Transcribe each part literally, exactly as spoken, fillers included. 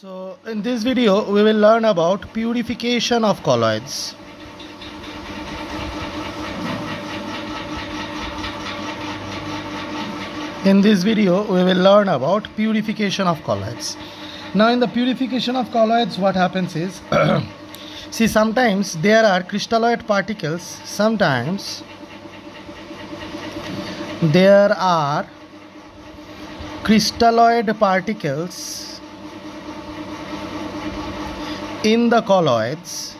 So in this video we will learn about purification of colloids. In this video we will learn about purification of colloids. Now in the purification of colloids, what happens is see, sometimes there are crystalloid particles, sometimes there are crystalloid particles in the colloids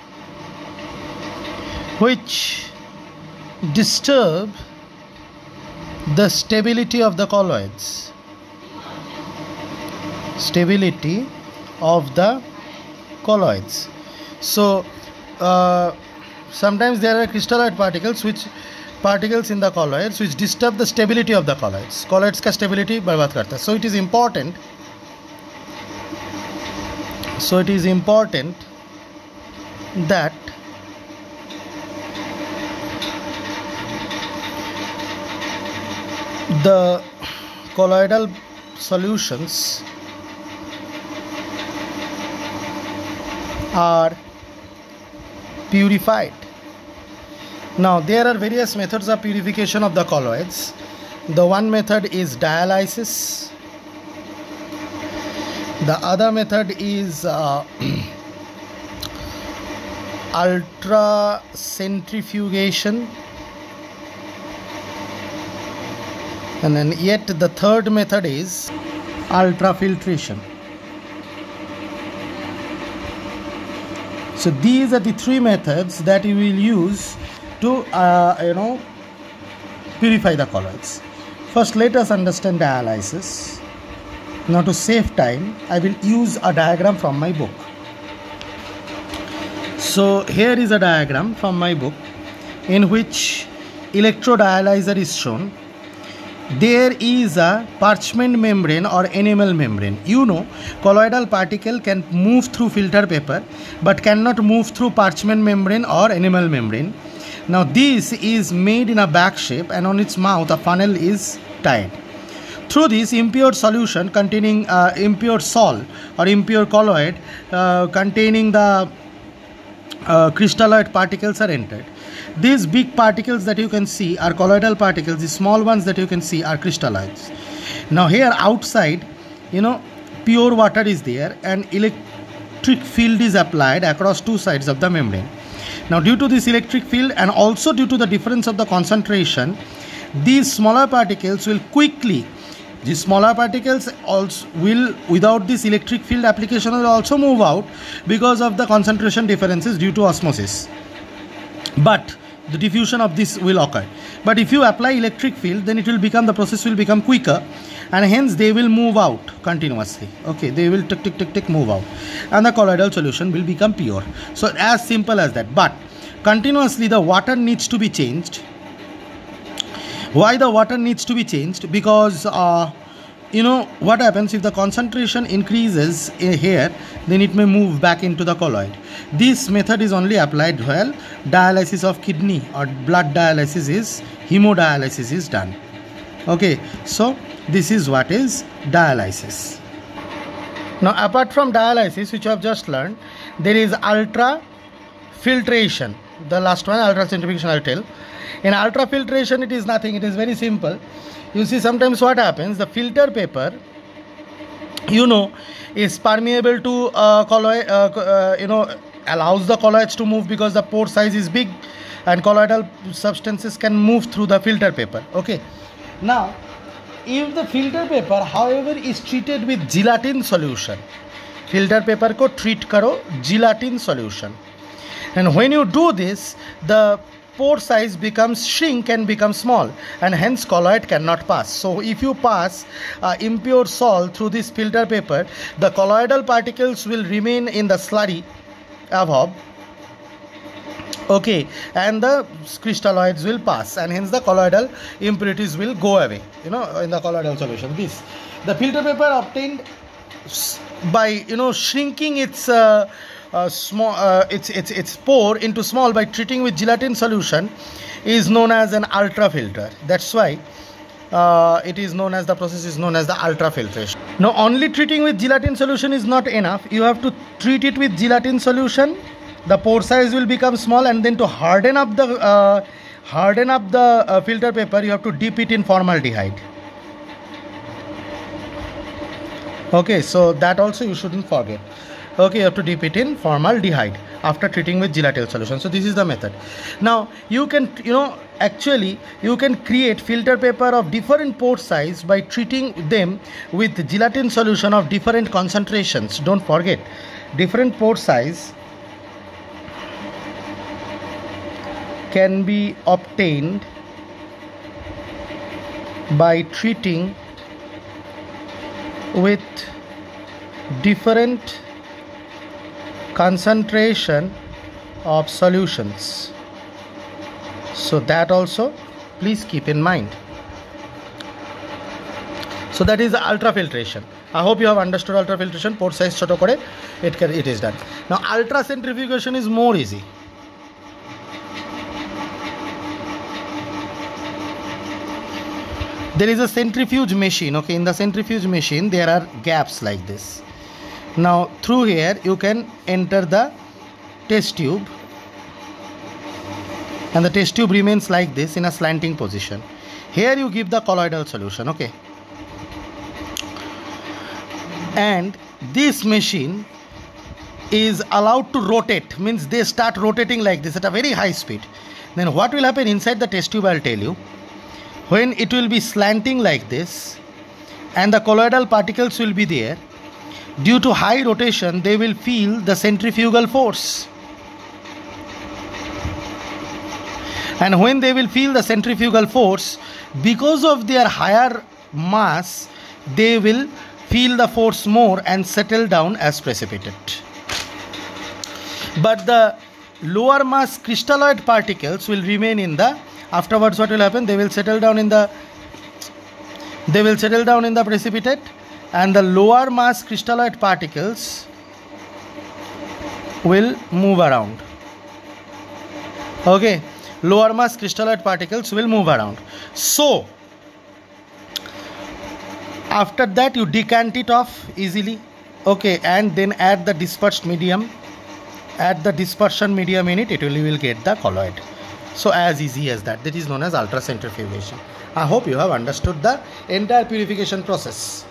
which disturb the stability of the colloids stability of the colloids. So uh, sometimes there are crystalloid particles which particles in the colloids which disturb the stability of the colloids. Colloids ka stability बर्बाद करता है. So it is important so it is important that the colloidal solutions are purified. Now there are various methods of purification of the colloids. The one method is dialysis. The other method is uh, ultracentrifugation, and then yet the third method is ultrafiltration. So these are the three methods that you will use to uh, you know purify the colloids. First, let us understand dialysis. Now to save time, I will use a diagram from my book. So here is a diagram from my book in which electrodialyzer is shown. There is a parchment membrane or enamel membrane. You know, colloidal particle can move through filter paper but cannot move through parchment membrane or enamel membrane. Now this is made in a bag shape, and on its mouth a funnel is tied. Through this, impure solution containing uh, impure sol or impure colloid uh, containing the uh, crystalloid particles are entered. These big particles that you can see are colloidal particles. The small ones that you can see are crystalloids. Now here outside, you know, pure water is there, and electric field is applied across two sides of the membrane. Now due to this electric field and also due to the difference of the concentration, these smaller particles will quickly These smaller particles also will, without this electric field application, will also move out because of the concentration differences due to osmosis. But the diffusion of this will occur. But if you apply electric field, then it will become, the process will become quicker, and hence they will move out continuously. Okay, they will tick tick tick tick move out, and the colloidal solution will become pure. So as simple as that. But continuously the water needs to be changed. Why the water needs to be changed? Because uh, you know what happens if the concentration increases here, then it may move back into the colloid. This method is only applied while dialysis of kidney or blood dialysis is hemodialysis is done. Okay, so this is what is dialysis. Now apart from dialysis, which I have just learned, there is ultrafiltration. The last one, ultracentrifugation, I will tell. In ultrafiltration, it is nothing, it is very simple. You see, sometimes what happens, the filter paper, you know, is permeable to uh, colloid, uh, uh, you know, allows the colloids to move because the pore size is big and colloidal substances can move through the filter paper. Okay. Now, if the filter paper, however, is treated with gelatin solution, filter paper ko treat karo gelatin solution. And when you do this, the pore size becomes shrink and becomes small, and hence colloid cannot pass. So if you pass uh, impure sol through this filter paper, the colloidal particles will remain in the slurry above, okay, and the crystalloids will pass, and hence the colloidal impurities will go away, you know, in the colloidal solution. This, the filter paper obtained by, you know, shrinking its uh, Uh, small uh, its its its pore into small by treating with gelatin solution is known as an ultrafilter. That's why uh, it is known as, the process is known as the ultrafiltration. Now only treating with gelatin solution is not enough. You have to treat it with gelatin solution. The pore size will become small, and then to harden up the uh, harden up the uh, filter paper, you have to dip it in formaldehyde. Okay, so that also you shouldn't forget. Okay, you have to dip it in formaldehyde after treating with gelatin solution. So this is the method. Now you can, you know, actually you can create filter paper of different pore size by treating them with gelatin solution of different concentrations. Don't forget, different pore size can be obtained by treating with different concentration of solutions. So that also please keep in mind. So that is the ultrafiltration. I hope you have understood ultrafiltration. Pore size choto kore it can, it is done. Now ultracentrifugation is more easy. There is a centrifuge machine. Okay, in the centrifuge machine there are gaps like this. Now through here you can enter the test tube, and the test tube remains like this in a slanting position. Here you give the colloidal solution. Okay, and this machine is allowed to rotate, means they start rotating like this at a very high speed. Then what will happen inside the test tube, I'll tell you. When it will be slanting like this and the colloidal particles will be there, due to high rotation they will feel the centrifugal force, and when they will feel the centrifugal force, because of their higher mass they will feel the force more and settle down as precipitate. But the lower mass crystalloid particles will remain in the, afterwards what will happen, they will settle down in the they will settle down in the precipitate, and the lower mass crystalloid particles will move around. Okay, lower mass crystalloid particles will move around. So after that you decant it off easily. Okay, and then add the dispersed medium, add the dispersion medium in it, it will, you will get the colloid. So as easy as that. That is known as ultracentrifugation. I hope you have understood the entire purification process.